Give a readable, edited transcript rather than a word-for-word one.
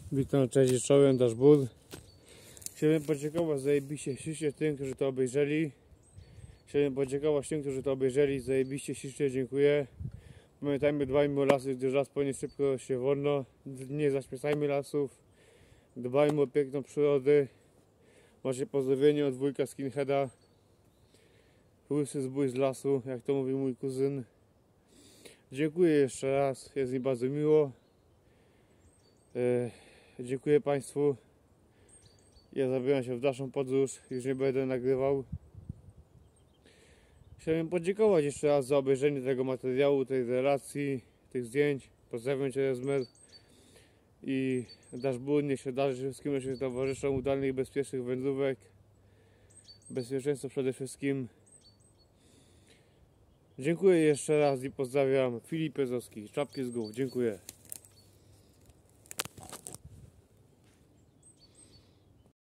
Witam, cześć, czołem, Dashboard. Chciałbym podziękować zajebiście ślicznie tym, którzy to obejrzeli. Chciałbym podziękować tym, którzy to obejrzeli. Zajebiście ślicznie dziękuję. Pamiętajmy, dbajmy o lasy, gdyż las płynie szybko, się wolno. Nie zaśmiecajmy lasów. Dbajmy o piękną przyrodę. Macie pozdrowienie od wujka Skinheada. Łysy zbój z lasu, jak to mówi mój kuzyn. Dziękuję jeszcze raz, jest mi bardzo miło. Dziękuję Państwu. Ja zabieram się w dalszą podróż, już nie będę nagrywał. Chciałem podziękować jeszcze raz za obejrzenie tego materiału, tej relacji, tych zdjęć. Pozdrawiam Cię, Esmer. I Dashboard niech się darzy wszystkim naszym towarzyszom udanych i bezpiecznych wędrówek. Bezpieczeństwo przede wszystkim. Dziękuję jeszcze raz i pozdrawiam. Filip Pezowski, czapki z głów. Dziękuję.